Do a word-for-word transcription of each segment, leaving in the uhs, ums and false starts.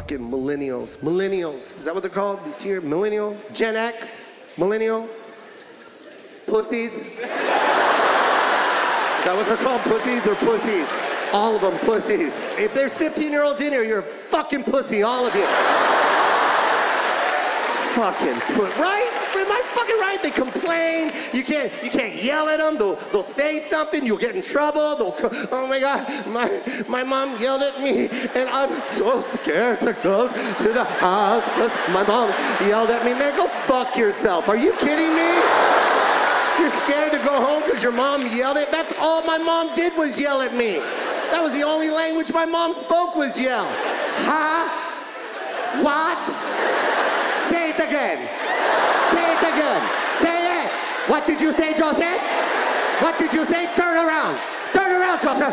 fucking millennials. Millennials, is that what they're called? You see here, millennial, Gen X, millennial, pussies. Is that what they're called, pussies or pussies? All of them pussies. If there's fifteen-year-olds in here, you're a fucking pussy, all of you. Fucking put, right? Am I fucking right? They complain. You can't, you can't yell at them. They'll, they'll say something. You'll get in trouble. They'll, oh my God, my, my mom yelled at me, and I'm so scared to go to the house because my mom yelled at me. Man, go fuck yourself. Are you kidding me? You're scared to go home because your mom yelled at? That's all my mom did was yell at me. That was the only language my mom spoke was yell. Huh? What? Say it again. Say it again. Say it. What did you say, Joseph? What did you say? Turn around. Turn around, Joseph.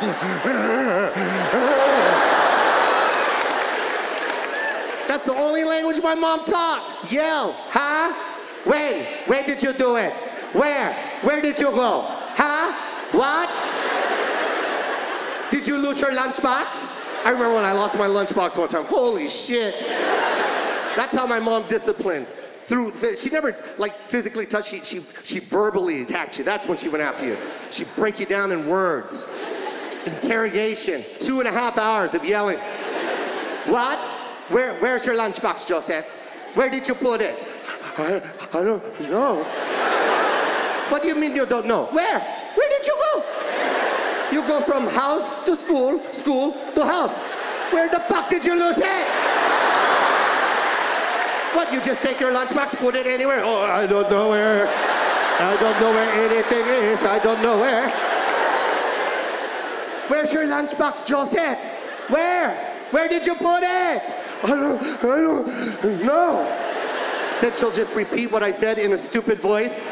That's the only language my mom taught. Yell. Huh? When? When did you do it? Where? Where did you go? Huh? What? Did you lose your lunchbox? I remember when I lost my lunchbox one time. Holy shit. That's how my mom disciplined. Through, she never like physically touched you, she, she verbally attacked you. That's when she went after you. She'd break you down in words. Interrogation, two and a half hours of yelling. What? Where, where's your lunchbox, Joseph? Where did you put it? I, I don't know. What do you mean you don't know? Where? Where did you go? You go from house to school, school to house. Where the fuck did you lose it? What, you just take your lunchbox, put it anywhere? Oh, I don't know where. I don't know where anything is. I don't know where. Where's your lunchbox, Joseph? Where? Where did you put it? I don't, I don't know. Then she'll just repeat what I said in a stupid voice.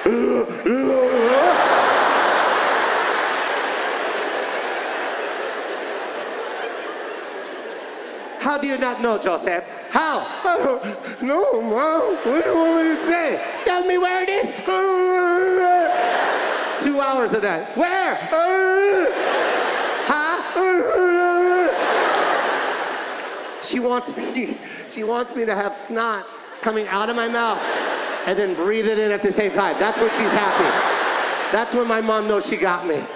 How do you not know, Joseph? How? I don't know, Mom. What do you want me to say? Tell me where it is. Two hours of that. Where? Huh? She wants me, she wants me to have snot coming out of my mouth and then breathe it in at the same time. That's when she's happy. That's when my mom knows she got me.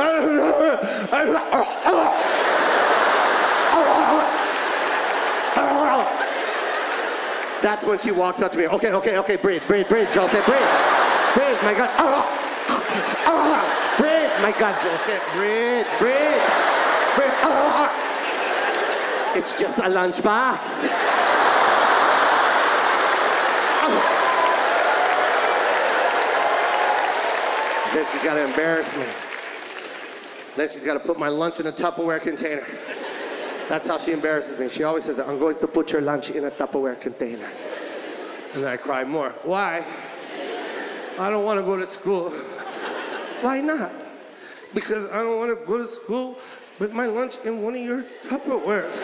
That's when she walks up to me. Okay, okay, okay, breathe, breathe, breathe, Joseph, breathe. Breathe, my God. Breathe, my God, Joseph, breathe, breathe, breathe. It's just a lunchbox. Then she's got to embarrass me. Then she's got to put my lunch in a Tupperware container. That's how she embarrasses me. She always says, I'm going to put your lunch in a Tupperware container. And then I cry more. Why? I don't want to go to school. Why not? Because I don't want to go to school with my lunch in one of your Tupperwares.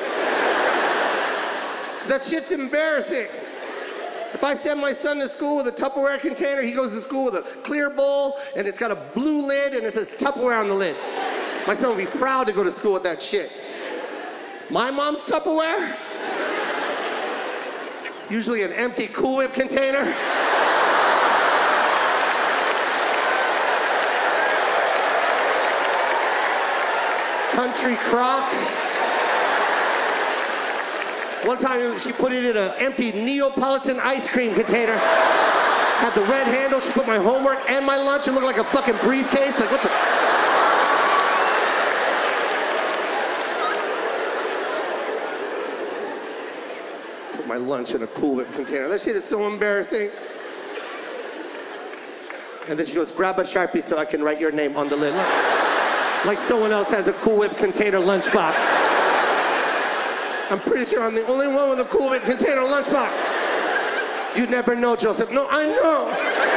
That shit's embarrassing. If I send my son to school with a Tupperware container, he goes to school with a clear bowl, and it's got a blue lid, and it says Tupperware on the lid. My son would be proud to go to school with that shit. My mom's Tupperware? Usually an empty Cool Whip container. Country crock. One time she put it in an empty Neapolitan ice cream container. Had the red handle, she put my homework and my lunch. It looked like a fucking briefcase. Like, what the? Put my lunch in a Cool Whip container. That shit is so embarrassing. And then she goes, grab a Sharpie so I can write your name on the lid. Like someone else has a Cool Whip container lunchbox. I'm pretty sure I'm the only one with a Cool Whip container lunchbox. You never know, Joseph. No, I know.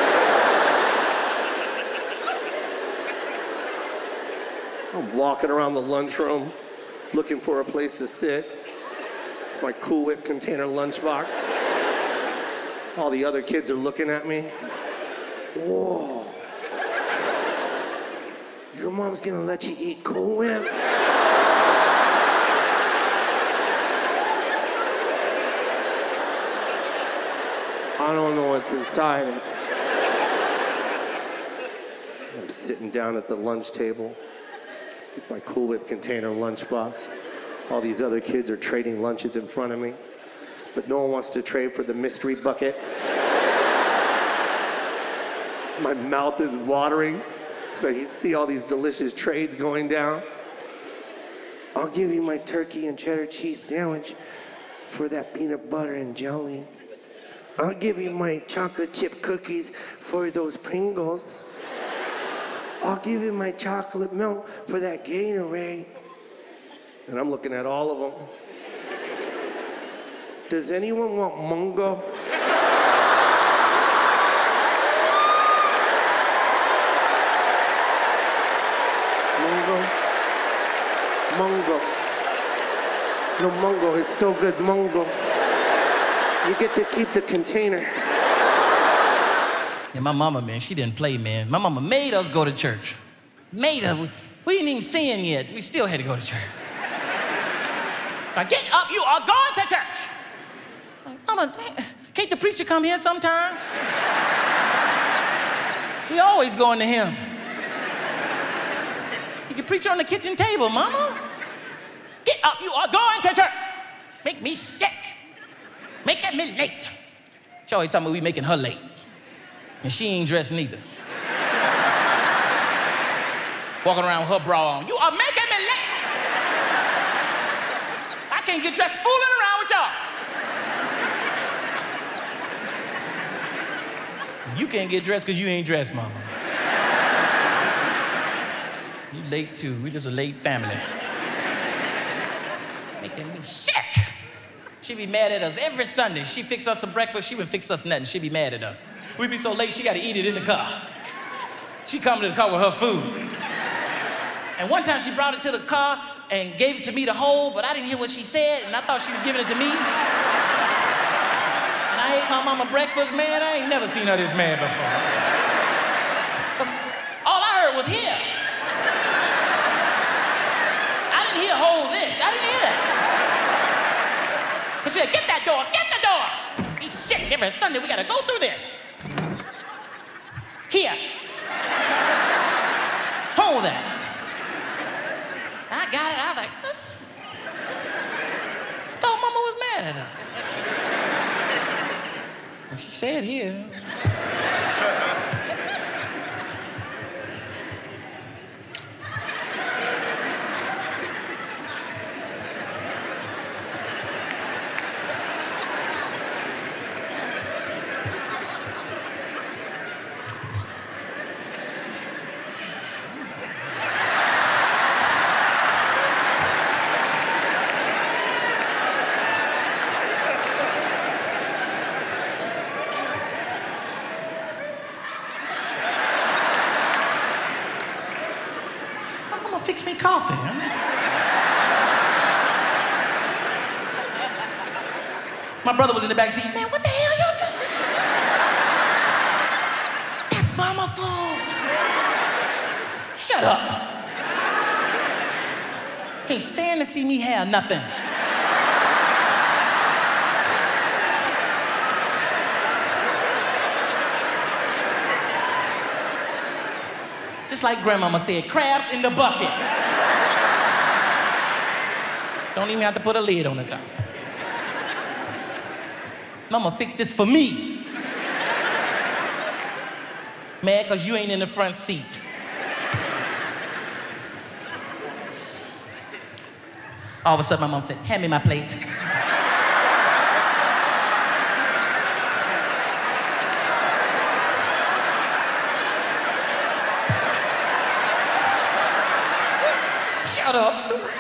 I'm walking around the lunchroom looking for a place to sit. With my Cool Whip container lunchbox. All the other kids are looking at me. Whoa. Your mom's gonna let you eat Cool Whip? what's inside it. I'm sitting down at the lunch table with my Cool Whip container lunchbox. All these other kids are trading lunches in front of me, but no one wants to trade for the mystery bucket. My mouth is watering because I see all these delicious trades going down. I'll give you my turkey and cheddar cheese sandwich for that peanut butter and jelly. I'll give you my chocolate chip cookies for those Pringles. I'll give you my chocolate milk for that Gatorade. And I'm looking at all of them. Does anyone want mango? Mango? Mango. No, mango, it's so good, mango. You get to keep the container. Yeah, my mama, man, she didn't play, man. My mama made us go to church. Made us. We ain't even sin yet. We still had to go to church. Now get up, you are going to church. Like, mama, can't the preacher come here sometimes? We always going to him. You can preach on the kitchen table, mama. Get up, you are going to church. Make me sick. Making me late. She always talking about we making her late. And she ain't dressed neither. Walking around with her bra on. You are making me late. I can't get dressed fooling around with y'all. You can't get dressed because you ain't dressed, mama. You late too. We just a late family. Making me sick. She be mad at us every Sunday. She fix us some breakfast, she wouldn't fix us nothing. She be mad at us. We be so late, she gotta eat it in the car. She come to the car with her food. And one time she brought it to the car and gave it to me to hold, but I didn't hear what she said, and I thought she was giving it to me. And I ate my mama breakfast, man. I ain't never seen her this mad before. 'Cause all I heard was here. I didn't hear hold this. I didn't hear that. She said, get that door, get the door. He's sick every Sunday, we gotta go through this. Here. Hold that. I got it, I was like, huh? I thought mama was mad at her. Well, she said here. Fix me coffee, huh? My brother was in the back seat. Man, what the hell you doing? That's mama food. Shut up. Can't stand to see me have nothing. Just like grandmama said, crabs in the bucket. Don't even have to put a lid on the top. Mama fixed this for me. Mad because you ain't in the front seat. All of a sudden, my mom said, hand me my plate. Shut up.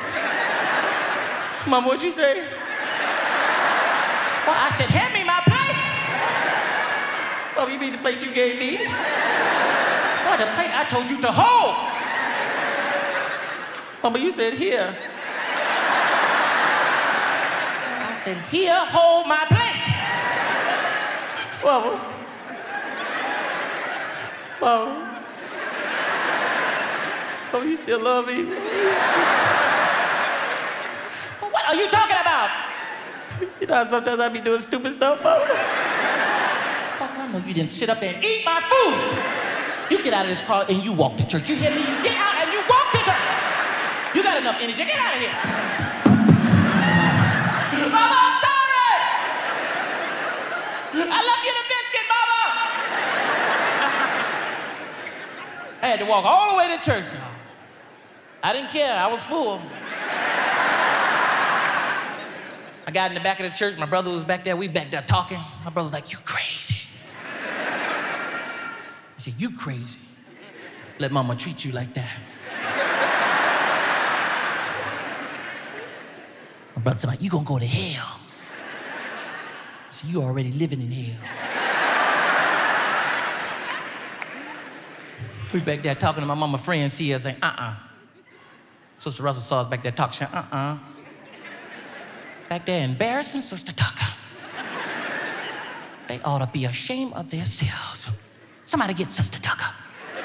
Mama, what'd you say? Well, I said, hand me my plate. Oh, you mean the plate you gave me? Oh, the plate I told you to hold. Mama, you said here. I said, here, hold my plate. Mama. Mama. Oh, you still love me? What are you talking about? You know how sometimes I be doing stupid stuff, Mama? Oh, know you didn't sit up there and eat my food. You get out of this car and you walk to church. You hear me? You get out and you walk to church. You got enough energy. Get out of here. Mama, I'm sorry. I love you to biscuit, Mama. I had to walk all the way to church, y'all. I didn't care. I was full. I got in the back of the church. My brother was back there. We back there talking. My brother was like, you crazy. I said, you crazy. Let mama treat you like that. My brother said, like, you gonna go to hell. I said, you already living in hell. We back there talking to my mama friend, see us saying, uh-uh. Sister Russell saw us back there talking, saying, uh-uh. Back there embarrassing Sister Tucker. They ought to be ashamed of themselves. Somebody get Sister Tucker.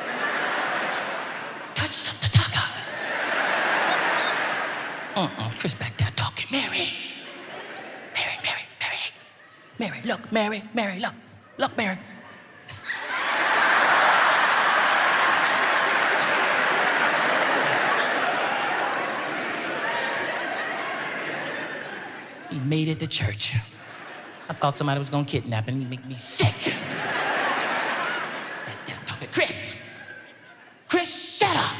Touch Sister Tucker. Uh-uh, Chris back there talking, Mary. Mary, Mary, Mary. Mary, look, Mary, Mary, look. Look, Mary. He made it to church. I thought somebody was gonna kidnap him. He make me sick. Back there talking, Chris. Chris, shut up.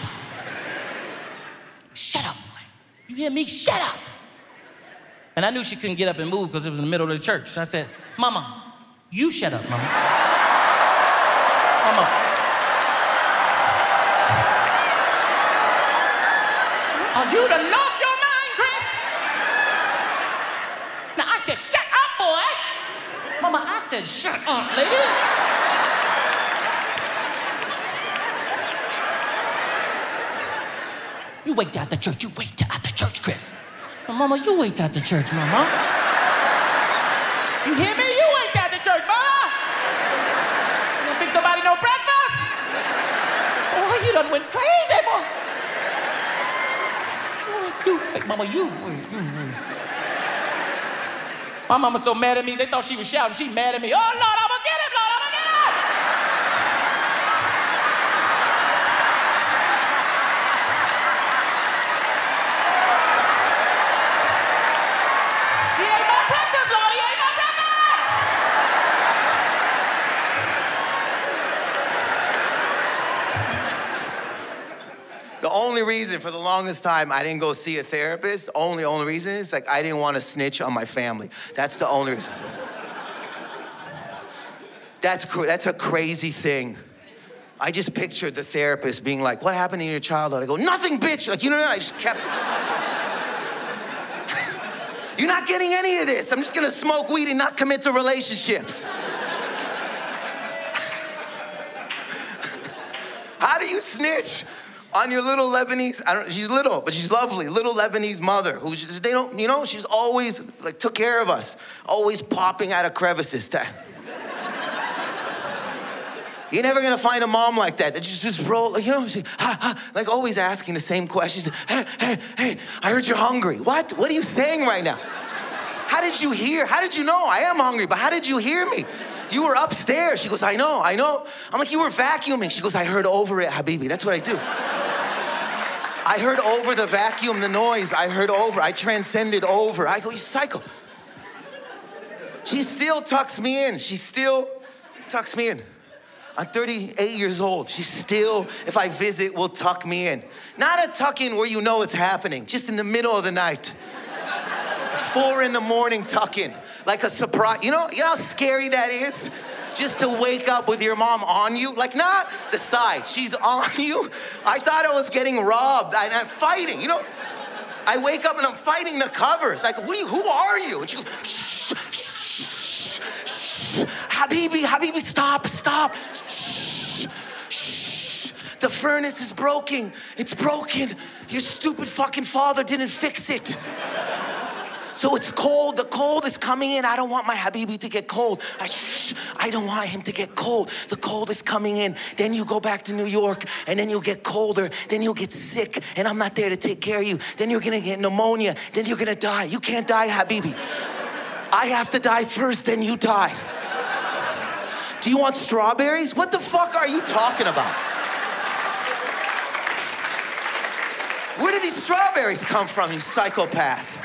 Shut up, boy. You hear me? Shut up. And I knew she couldn't get up and move because it was in the middle of the church. So I said, Mama, you shut up, Mama. Mama. Are you the lost your mind, Chris? Now I said, shut up, boy. Mama, I said, shut up, lady. You wait till after church. You wait till after church, Chris. Well, Mama, you wait till after church, Mama. You hear me? You wait till after church, Mama. You gonna fix nobody no breakfast? Oh, you done went crazy, boy. You, hey, Mama, you, you, you. My mama so mad at me, they thought she was shouting. She mad at me. Oh, Lord, I'm gonna get him, Lord, I'm gonna get him. He ate my breakfast, Lord, he ate my The only reason for the longest time I didn't go see a therapist, only, only reason is like I didn't want to snitch on my family. That's the only reason. That's, that's a crazy thing. I just pictured the therapist being like, what happened in your childhood? I go, nothing, bitch. Like, you know what I mean? I just kept You're not getting any of this. I'm just gonna smoke weed and not commit to relationships. How do you snitch on your little Lebanese, I don't, she's little, but she's lovely, little Lebanese mother who, they don't, you know, she's always, like, took care of us, always popping out of crevices. You're never gonna find a mom like that, that just, just roll, like, you know, she, ha, ha, like always asking the same questions. Hey, hey, hey, I heard you're hungry. What? What are you saying right now? How did you hear? How did you know? I am hungry, but how did you hear me? You were upstairs. She goes, I know, I know. I'm like, you were vacuuming. She goes, I heard over it, Habibi. That's what I do. I heard over the vacuum, the noise. I heard over. I transcended over. I go, you psycho. She still tucks me in. She still tucks me in. I'm thirty-eight years old. She still, if I visit, will tuck me in. Not a tuck in where you know it's happening, just in the middle of the night. Four in the morning tuck in. Like a surprise. You know, you know how scary that is? Just to wake up with your mom on you. Like, not the side. She's on you. I thought I was getting robbed. I, I'm fighting, you know? I wake up and I'm fighting the covers. Like, what are you, who are you? And she goes, shh, shh, shh, shh. Habibi, Habibi, stop, stop. Shh, shh. The furnace is broken. It's broken. Your stupid fucking father didn't fix it. So it's cold, the cold is coming in. I don't want my Habibi to get cold. I, shh, I don't want him to get cold. The cold is coming in. Then you go back to New York and then you'll get colder. Then you'll get sick and I'm not there to take care of you. Then you're gonna get pneumonia. Then you're gonna die. You can't die, Habibi. I have to die first, then you die. Do you want strawberries? What the fuck are you talking about? Where did these strawberries come from, you psychopath?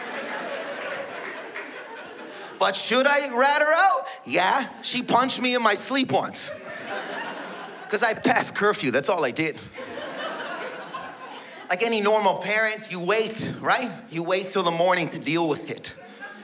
But should I rat her out? Yeah, she punched me in my sleep once. Because I passed curfew, that's all I did. Like any normal parent, you wait, right? You wait till the morning to deal with it.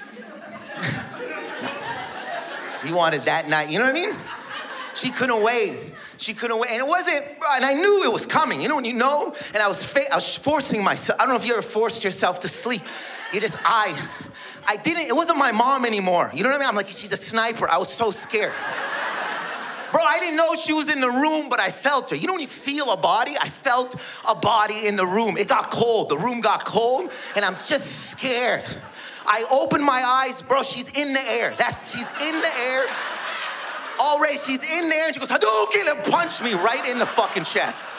No. She wanted that night, you know what I mean? She couldn't wait. She couldn't wait, and it wasn't, and I knew it was coming, you know when you know? And I was, fa- I was forcing myself. I don't know if you ever forced yourself to sleep. You just, I, I didn't, it wasn't my mom anymore. You know what I mean? I'm like, she's a sniper. I was so scared. Bro, I didn't know she was in the room, but I felt her. You know when you feel a body? I felt a body in the room. It got cold. The room got cold, and I'm just scared. I opened my eyes. Bro, she's in the air. That's, she's in the air. Already, she's in there, and she goes, Hadouken, and punched me right in the fucking chest.